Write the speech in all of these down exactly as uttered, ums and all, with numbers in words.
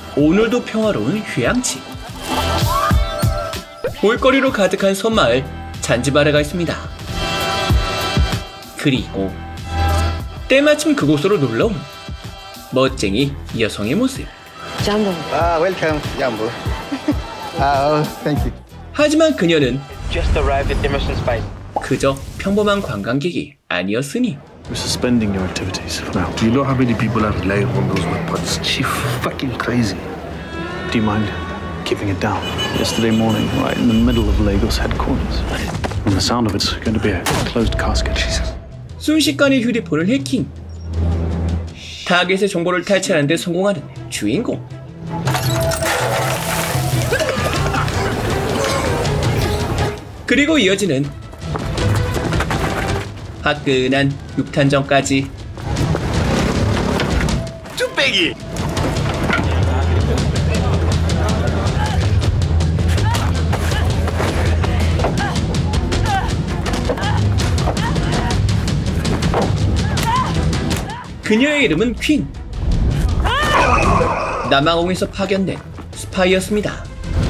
오늘도 평화로운 휴양지. 볼거리로 가득한 섬마을 잔지바르가 있습니다. 그리고 때마침 그곳으로 놀러온 멋쟁이 여성의 모습. Jambo. Ah, welcome, Jambo. Ah, thank you. 하지만 그녀는 Just arrived at Emerson's Spice. 그저 평범한 관광객이 아니었으니. We're suspending your activities for now. Do you know how many people are relying on those weapons? She fucking crazy. Do you mind keeping it down? Yesterday morning, right in the middle of Lagos headquarters. And the sound of it's going to be a closed casket. Jesus. 순식간에 휴대폰을 해킹. 타겟의 정보를 탈취하는 데 성공하는 주인공. 그리고 이어지는 화끈한 육탄전까지. 쭈빼기! 그녀의 이름은 퀸. 남아공에서 파견된 스파이였습니다.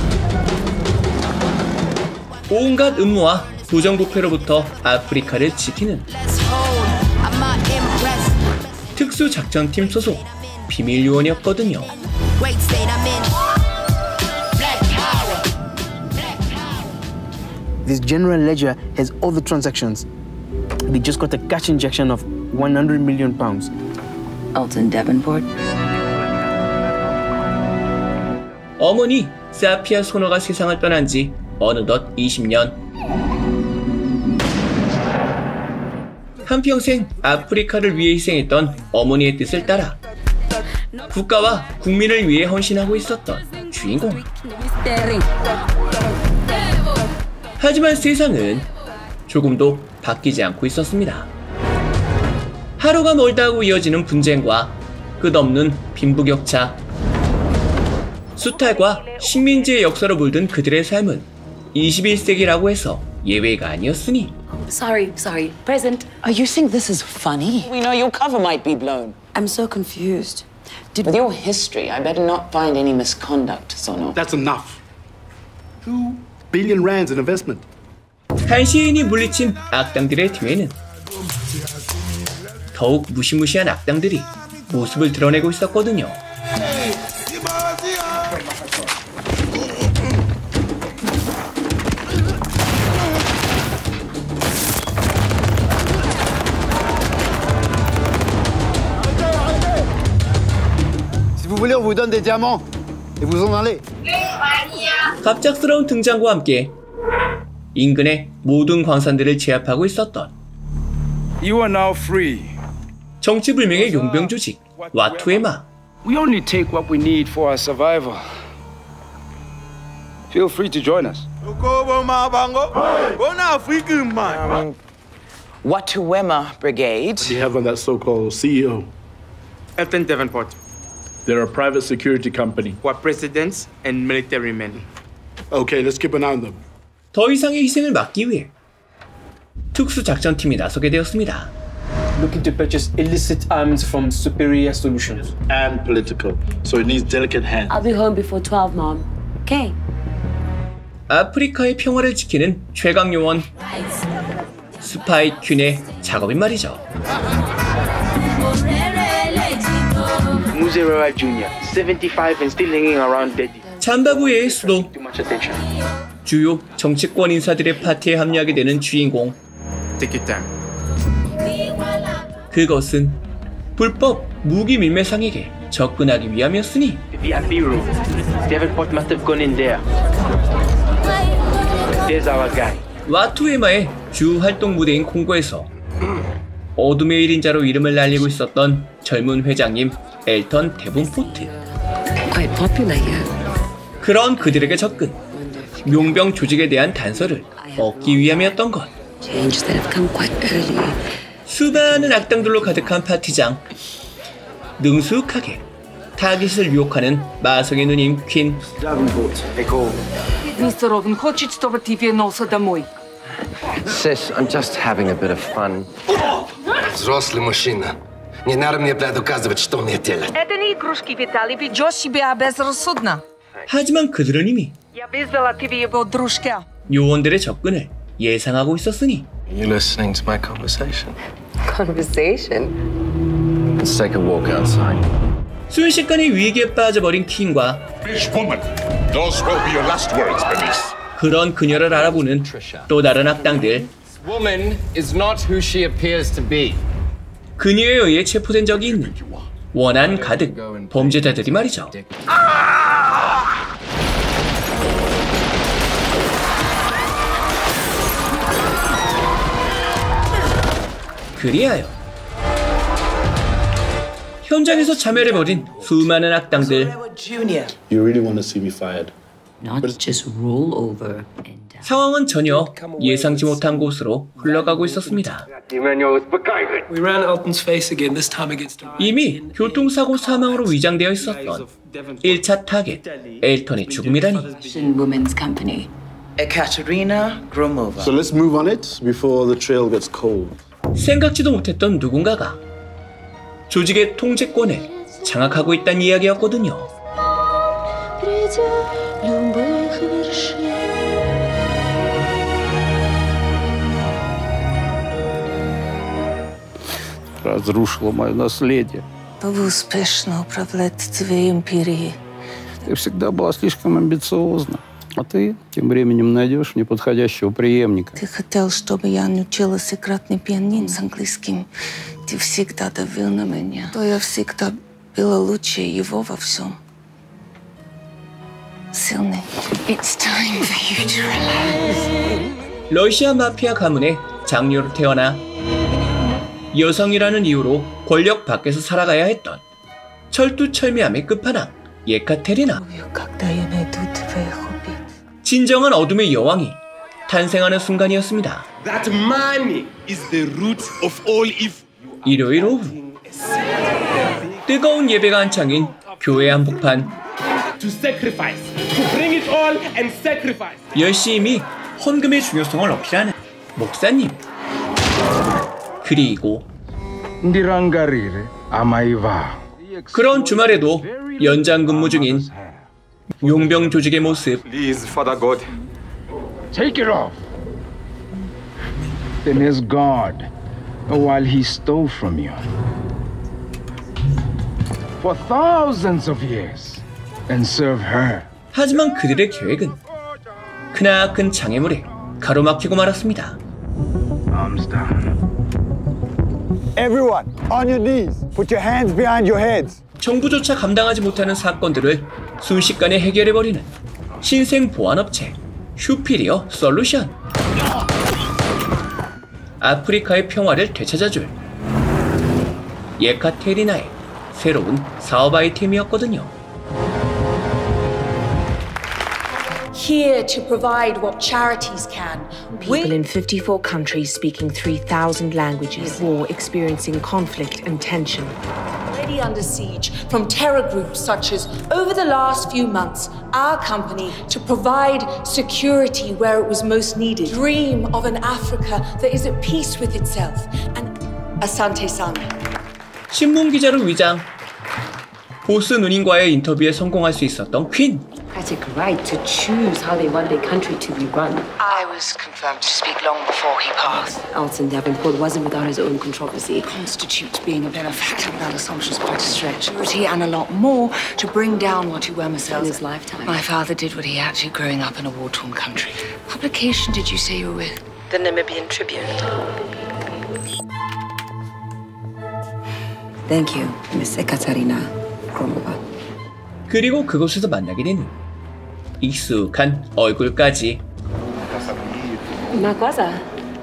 온갖 음모와 부정부패로부터 아프리카를 지키는 특수작전팀 소속 비밀 요원이었거든요. This general ledger has all the transactions. They just got a cash injection of one hundred million pounds. Alton Devonport. 어머니 사피아 소너가 세상을 떠난 지 어느덧 이십 년. 한평생 아프리카를 위해 희생했던 어머니의 뜻을 따라 국가와 국민을 위해 헌신하고 있었던 주인공. 하지만 세상은 조금도 바뀌지 않고 있었습니다. 하루가 멀다 하고 이어지는 분쟁과 끝없는 빈부격차, 수탈과 식민지의 역사로 물든 그들의 삶은 이십일 세기라고 해서 예외가 아니었으니. Sorry, sorry. Present. Are you saying this is funny? We know your cover might be blown. I'm so confused. Did With your history, I better not find any misconduct, Sono. That's enough. Two billion rands in investment. 한 시인이 물리친 악당들의 팀에는 더욱 무시무시한 악당들이 모습을 드러내고 있었거든요. Si vous voulez, on vous donne des diamants et vous en allez. 갑작스러운 등장과 함께 인근의 모든 광산들을 제압하고 있었던 You are now free. 정치불명의 용병 조직 와투에마. We only take what we need for our survival. Feel free to join us. Um, Watuwema Brigade. What do you have on that so-called C E O? Alton Devonport. They're a private security company. Who are presidents and military men. Okay, let's keep an eye on them. 더 이상의 희생을 막기 위해 특수작전팀이 나서게 되었습니다. Looking to purchase illicit arms from Superior Solutions. And political, so it needs delicate hands. I'll be home before twelve, Mom. Okay. 아프리카의 평화를 지키는 최강 요원 스파이 퀸의 작업인 말이죠. Muzerewa Junior, seventy-five and still hanging around daddy. 잠바부의 수도. Too much attention. 주요 정치권 인사들의 파티에 합류하게 되는 주인공. Take your time. 그것은 불법 무기 밀매상에게 접근하기 위함이었으니. The V I P room. Devonport must have gone in there. There's our guy. 와투에마의 주 활동 무대인 콩고에서 어둠의 일인자로 이름을 날리고 있었던 젊은 회장님 엘턴 데본포트. Quite popular here. 그런 그들에게 접근, 용병 조직에 대한 단서를 얻기 위함이었던 것. Changes that have come quite early. 수많은 악당들로 가득한 파티장. 능숙하게 타깃을 유혹하는 마성의 누님 퀸. Mister Robin, хочет, чтобы тебе носа домой. Sis, I'm just having a bit of fun. Взрослый мужчина. Не надо мне, блядь, доказывать, что мне делать. Это не игрушки, Виталий, ведешь себя безрассудно. 하지만 그들은 이미 Я вызвала тебе его дружка. 요원들의 접근을 예상하고 있었으니 Are you listening to my conversation? Conversation? Let's take a walk outside. 순식간에 위기에 빠져버린 퀸과 Fish woman, those will be your last words, Bernice. 그런 그녀를 알아보는 또 다른 악당들. Woman is not who she appears to be. 그녀에 의해 체포된 적이 있는 원한 가득 범죄자들이 말이죠. 그리하여 현장에서 자멸해버린 수많은 악당들. You really want to see me fired? Not just roll over and down. 상황은 전혀 예상치 못한 곳으로 흘러가고 있었습니다. We ran Elton's face again, this time against him. 이미 교통사고 사망으로 위장되어 있었던 일 차 타겟 엘턴의 죽음이라니. Women's Company. Ekaterina Gromova. So let's move on it before the trail gets cold. 생각지도 못했던 누군가가 조직의 통제권을 장악하고 있다는 이야기였거든요. Разрушила мое наследие. Вы успешно управляете своей империей. Ты всегда была слишком амбициозна. А ты тем временем найдешь неподходящего преемника. Ты хотел, чтобы я научилась играть на пианино с английским. Ты всегда давил на меня. То я всегда была лучше его во всем. Сильный. It's time for you to relax. 러시아 마피아 가문의 장녀로 태어나 여성이라는 이유로 권력 밖에서 살아가야 했던 철두철미함의 끝판왕 예카테리나. 진정한 어둠의 여왕이 탄생하는 순간이었습니다. That money is the root of all evil. 일요일 오후 뜨거운 예배가 한창인 교회 한복판. To sacrifice, to bring it all and sacrifice. 열심히 헌금의 중요성을 어필하는 목사님. 그리고 그런 주말에도 연장 근무 중인 용병 조직의 모습. Please, Father God. Take it off. Then his God, while he stole from you for thousands of years, and serve her. 하지만 그들의 계획은 크나큰 장애물에 가로막히고 말았습니다. Arms down. Everyone, on your knees. Put your hands behind your heads. 정부조차 감당하지 못하는 사건들을 순식간에 해결해버리는 신생 보안업체 슈피리어 솔루션. 아프리카의 평화를 되찾아줄 예카테리나의 새로운 사업 아이템이었거든요. Here to provide what charities can. People in fifty-four countries speaking three thousand languages, war experiencing conflict and tension. Already under siege from terror groups such as, over the last few months, our company to provide security where it was most needed. Dream of an Africa that is at peace with itself. And Asante Sana. 신문 기자로 위장. 보스 누님과의 인터뷰에 성공할 수 있었던 퀸. Democratic right to choose how they want their country to be run. I was confirmed to speak long before he passed. Alton Davenport wasn't without his own controversy. Constitutes being a benefactor. That assumption's quite a stretch. And a lot more to bring down what you were myself. In his lifetime. My father did what he had to growing up in a war-torn country. What publication did you say you were with? The Namibian Tribune. Thank you, Miss Ekaterina Gromova. 그리고 그곳에서 만나게 되는 익숙한 얼굴까지. 나과자.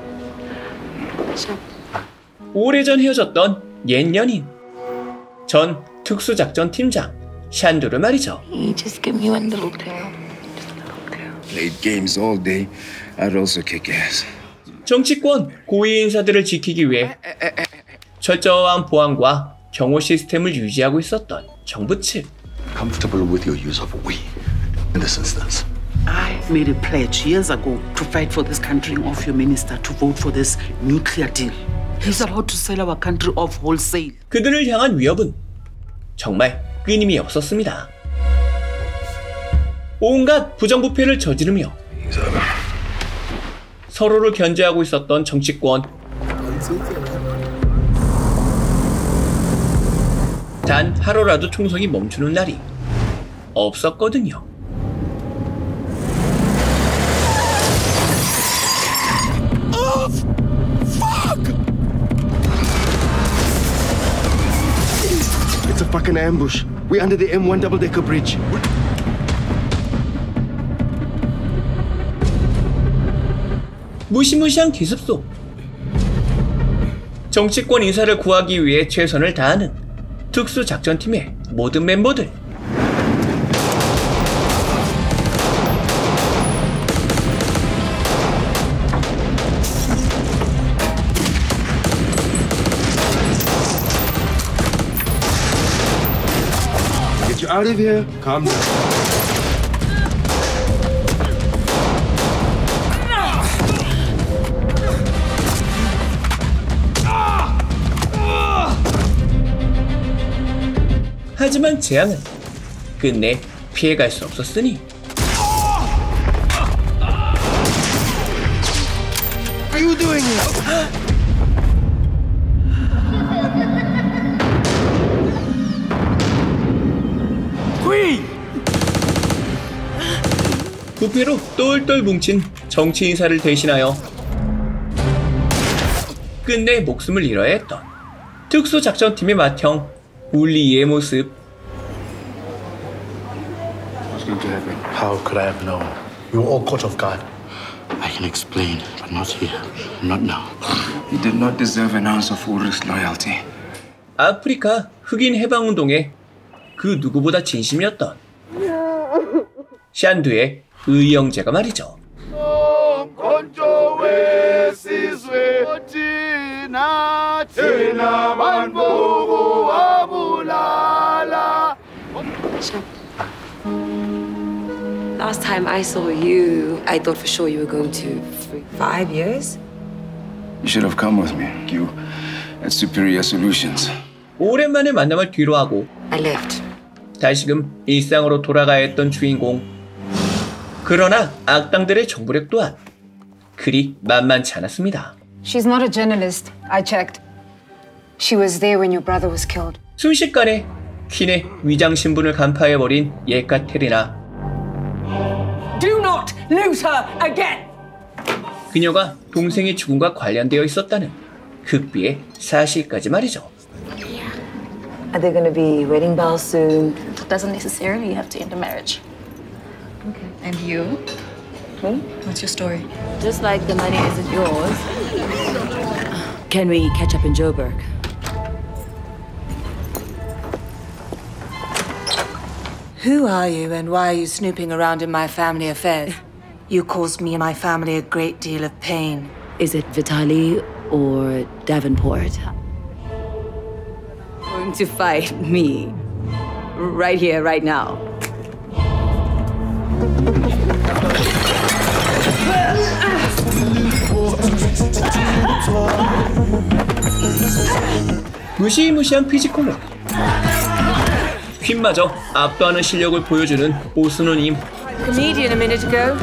오래전 헤어졌던 옛 연인. 전 특수작전 팀장 샨두르 말이죠. You just give me one little tail. Played games all day. I'd also kick ass. 정치권 고위 인사들을 지키기 위해 철저한 보안과 경호 시스템을 유지하고 있었던 정부 측. Comfortable with your use of we in this instance. I made a pledge years ago to fight for this country and of your minister to vote for this nuclear deal. He's about to sell our country off wholesale. 그들을 향한 위협은 정말 끊임이 없었습니다. 온갖 부정부패를 저지르며 서로를 견제하고 있었던 정치권. 단 하루라도 총성이 멈추는 날이 없었거든요. It's a fucking ambush. We're under the M one double-decker bridge. 무시무시한 기습소. 정치권 인사를 구하기 위해 최선을 다하는 특수작전팀의 모든 멤버들. Get you out of here. Calm down. 하지만 재앙은 끝내 피해갈 수 없었으니 Are you doing it? Queen! 부패로 똘똘 뭉친 정치 인사를 대신하여 끝내 목숨을 잃어야 했던 특수작전팀의 맏형 울리의 모습. What's going to happen? How could I have known? We were all caught off guard. I can explain, but not here. Not now. You did not deserve an ounce of Ulrich's loyalty. 아프리카 흑인 해방운동에 그 누구보다 진심이었던 샨두의 의형제가 말이죠. Last time I saw you, I thought for sure you were going to free. Five years? You should have come with me. You had superior solutions. 오랜만에 만남을 뒤로하고 I left. 다시금 일상으로 돌아가야 했던 주인공. 그러나 악당들의 정보력 또한 그리 만만치 않았습니다. She's not a journalist. I checked. She was there when your brother was killed. 순식간에 퀸의 위장 신분을 간파해버린 예카테리나. Do not lose her again. 그녀가 동생의 죽음과 관련되어 있었다는 극비의 사실까지 말이죠. Are there going to be wedding bells soon? It doesn't necessarily have to end a marriage. Okay. And you? Hmm? What's your story? Just like the money isn't yours. Can we catch up in Joburg? Who are you and why are you snooping around in my family affairs? You caused me and my family a great deal of pain. Is it Vitali or Davenport? Going to fight me right here, right now. 무시무시한 피지컬로 퀸마저 압도하는 실력을 보여주는 오스노님. Comedian a minute ago.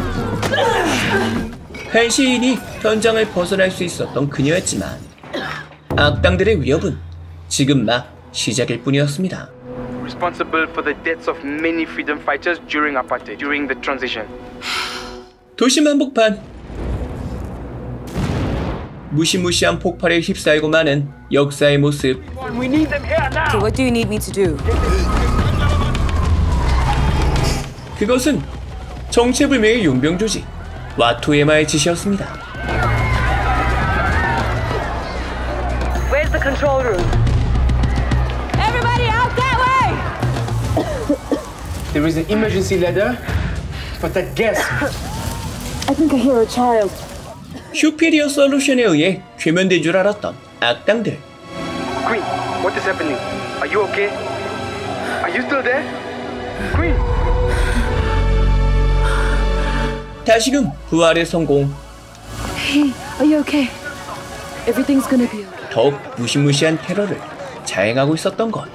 한시인이 현장을 벗어날 수 있었던 그녀였지만 악당들의 위협은 지금 막 시작일 뿐이었습니다. Responsible for the deaths of many freedom fighters during apartheid, during the transition. 도심 한복판. 무시무시한 폭발에 휩싸이고 마는 역사의 모습. We need them here now. So what do you need me to do? 그것은 정체불명의 용병 조직 와투에마의 짓이었습니다. Where's the control room? Everybody out that way! There is an emergency ladder, but that gas. I think I hear a child. 슈피리어 솔루션에 의해 괴면된 줄 알았던 악당들. Queen, what is happening? Are you okay? Are you still there? Queen! 다시금 부활의 성공. Hey, are you okay? Everything's gonna be okay. 더욱 무시무시한 테러를 자행하고 있었던 것.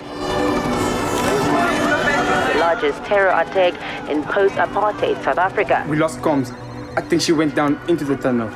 The largest terror attack in post-apartheid South Africa. We lost comms. I think she went down into the tunnel.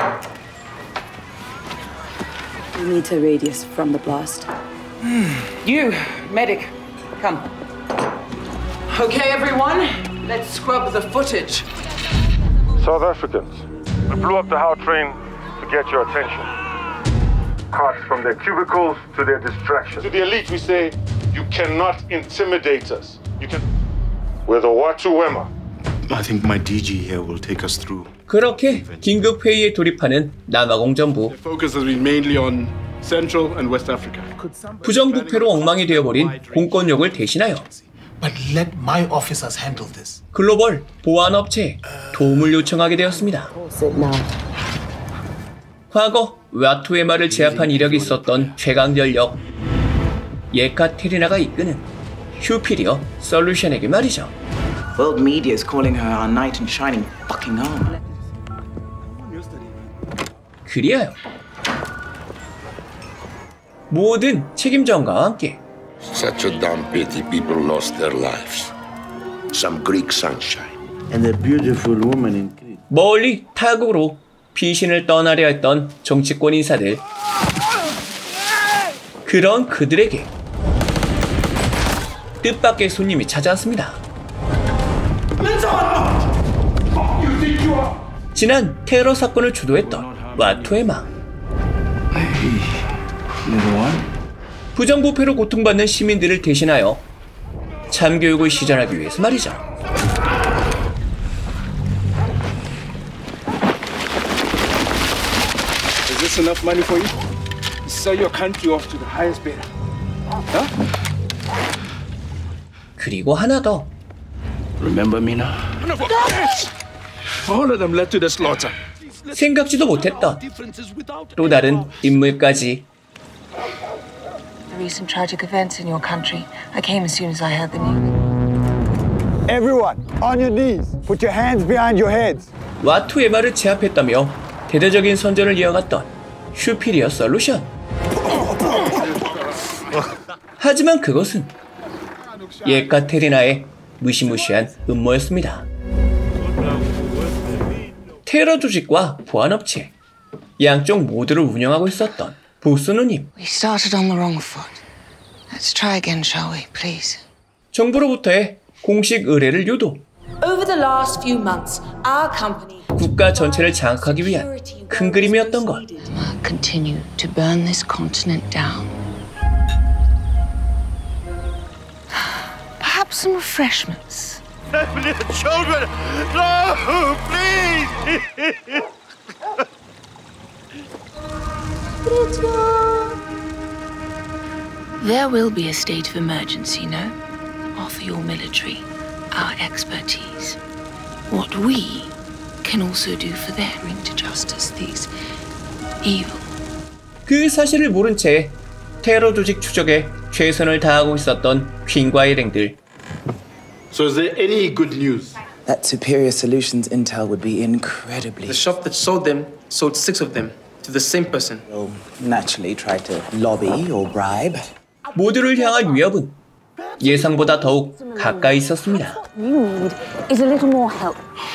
We need a radius from the blast. You, medic, come. Okay, everyone, let's scrub the footage. South Africans, we blew up the How train to get your attention. Carts from their cubicles to their distractions. To the elite, we say, you cannot intimidate us. You can. We're the Watu Wema. I think my D G here will take us through. 그렇게 긴급 회의에 돌입하는 남아공정부. Focus has been mainly on Central and West Africa. 부정부패로 엉망이 되어버린 공권력을 대신하여 But let my officers handle this. 글로벌 보안업체에 도움을 요청하게 되었습니다. 과거 와투웨마를 제압한 이력이 있었던 최강전력 예카테리나가 이끄는 슈피리어 솔루션에게 말이죠. World media is calling her our knight in shining fucking armor. 그리하여 모든 책임전가와 함께 Such a damn pity people lost their lives. Some Greek sunshine. And a beautiful woman in Crete. 멀리 타국으로 피신을 떠나려 했던 정치권 인사들. 그런 그들에게 뜻밖의 손님이 찾아왔습니다. 지난 테러 사건을 주도했던 와투웨마. 부정부패로 고통받는 시민들을 대신하여 참교육을 시전하기 위해서 말이죠. Is this enough money for you? Sell your country off to the highest bidder. Huh? 그리고 하나 더. Remember Mina? All of them led to the slaughter. 생각지도 못했던 또 다른 인물까지. The recent tragic events in your country. I came as soon as I heard the news. Everyone, on your knees. Put your hands behind your heads. 와투웨마를 제압했다며 대대적인 선전을 이어갔던 슈피리어 솔루션. 하지만 그것은 예카테리나의 무시무시한 음모였습니다. 테러 조직과 보안업체 양쪽 모두를 운영하고 있었던 보스누님. We started on the wrong foot. Let's try again, shall we, please? 정부로부터의 공식 의뢰를 유도. Over the last few months, our company 국가 전체를 장악하기 위한 큰 그림이었던 것. Continue to burn this continent down. Perhaps some refreshments. Children, no, please. There will be a state of emergency, no? Offer your military our expertise. What we can also do for them. Bring to justice these evil. 그 사실을 모른 채 테러 조직 추적에 최선을 다하고 있었던 퀸과 일행들. So is there any good news? That Superior Solutions intel would be incredibly... The shop that sold them sold six of them to the same person. Will naturally try to lobby or bribe. 모두를 향한 위협은 예상보다 더욱 가까이 있었습니다. You need is a little more help.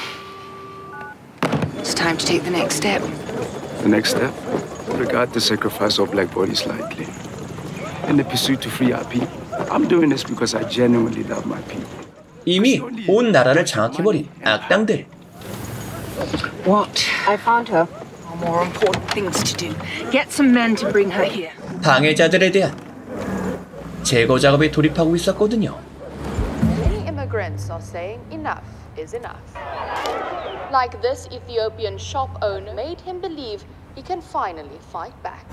It's time to take the next step. The next step? Regard the sacrifice of black bodies lightly. In the pursuit to free our people. I'm doing this because I genuinely love my people. 이미 온 나라를 장악해버린 악당들. What? I found her. More important things to do. Get some men to bring her here. 방해자들에 대한 제거 작업에 돌입하고 있었거든요. Many immigrants are saying enough is enough. Like this Ethiopian shop owner made him believe he can finally fight back.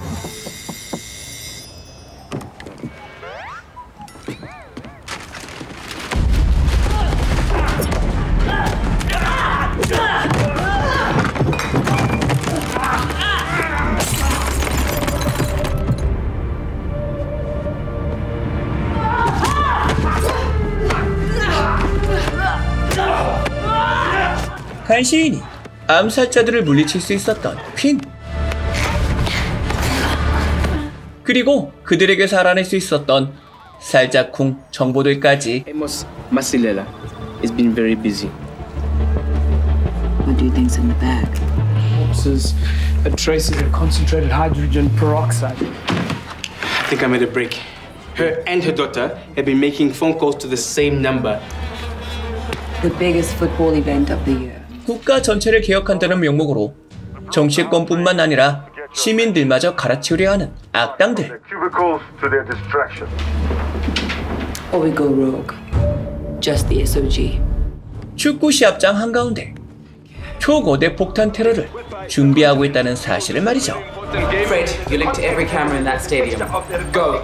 간신히 암살자들을 물리칠 수 있었던 퀸. 그리고 그들에게서 알아낼 수 있었던 살짝쿵 정보들까지. Amos Masilela has been very busy. What do you think's in the bag? Corpses, a traces of concentrated hydrogen peroxide. I think I made a break. Her and her daughter have been making phone calls to the same number. The biggest football event of the year. 국가 전체를 개혁한다는 명목으로 정치권뿐만 아니라 시민들마저 갈아치우려 하는 악당들. Cubicles to their distraction. Or we go rogue. Just the S O G. 축구 시합장 한가운데 초거대 폭탄 테러를 준비하고 있다는 사실을 말이죠. Fred, you're linked to every camera in that stadium. Go.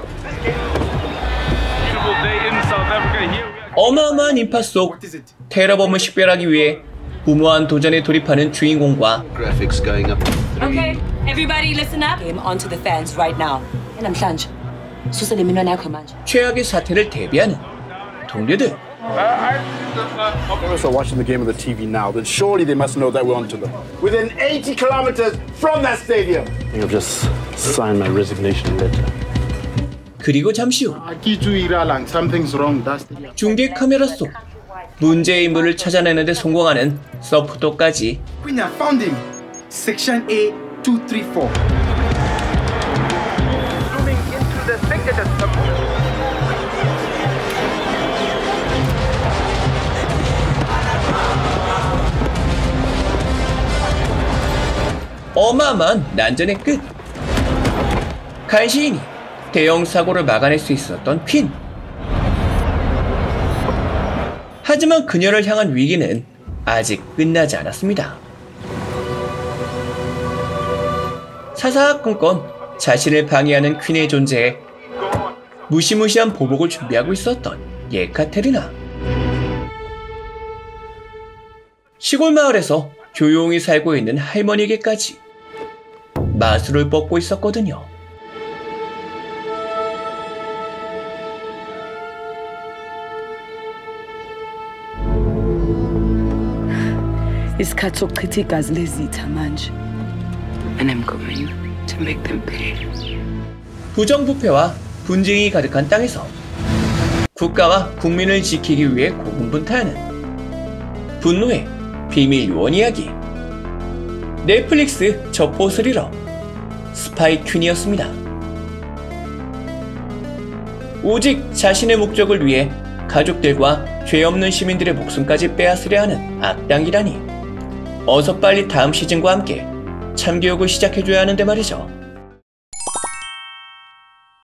어마어마한 인파 속 테러범을 식별하기 위해 무모한 도전에 돌입하는 주인공과 Okay, everybody listen up. Game onto the fans right now. namhlanje. Susa le minwana yakho manje. 최악의 사태를 대비하는 동료들. Those are watching the game on the T V now, then surely they must know that we're onto them. Within eighty kilometers from that stadium. I think I've just signed my resignation letter. 그리고 잠시 후 Something's wrong. That's the... 중계 카메라 속 문제의 인물을 찾아내는 데 성공하는 서프도까지. Queen found him. Section A two three four. Zooming into the spectators. 어마어마한 난전의 끝. 간시인이 대형 사고를 막아낼 수 있었던 퀸. 하지만 그녀를 향한 위기는 아직 끝나지 않았습니다. 사사건건 자신을 방해하는 퀸의 존재에 무시무시한 보복을 준비하고 있었던 예카테리나. 시골 마을에서 조용히 살고 있는 할머니에게까지 마술을 뻗고 있었거든요. Isikhathi sokuchitha igazi lezitha manje. And I'm going to make them pay. 부정부패와 분쟁이 가득한 땅에서 국가와 국민을 지키기 위해 고군분투하는 분노의 비밀 요원 이야기. 넷플릭스 저포 스리러 스파이 퀸이었습니다. 오직 자신의 목적을 위해 가족들과 죄 없는 시민들의 목숨까지 빼앗으려 하는 악당이라니. 어서 빨리 다음 시즌과 함께 참교육을 시작해줘야 하는데 말이죠.